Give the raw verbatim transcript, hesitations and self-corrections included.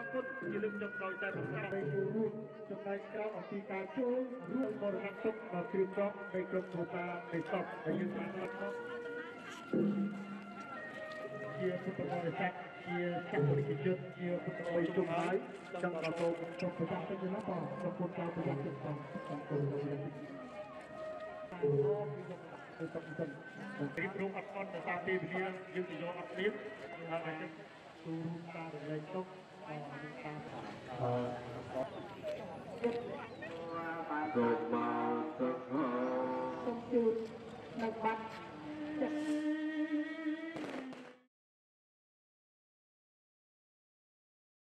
គុណជាលើកចុងក្រោយតែប្រកាសនៃគូរួមចំណែកក្រៅអំពីការចូលរួមបរិហាទុកដល់គ្រឿងរកនៃក្រុមគ្រួសារនៃសពដែលយើងបានរត់មកជាពុទ្ធបរិស័ទជាចាស់បរិយាជនជាពុទ្ធបរិជុំហើយចង់ដល់សូមសូមប្រកាសទៅណាបងសូមពុទ្ធការប្រយ័ត្នចិត្តផងសូមគុណលោកលោកតាមអរពីលោកទៅសុខសិនរៀបរួមអត់អត់ទៅតាមពេលវេលាយើងទៅយកអត់ទៀតហើយអាចទូរួមតាមរលែកទុកតាមអឺ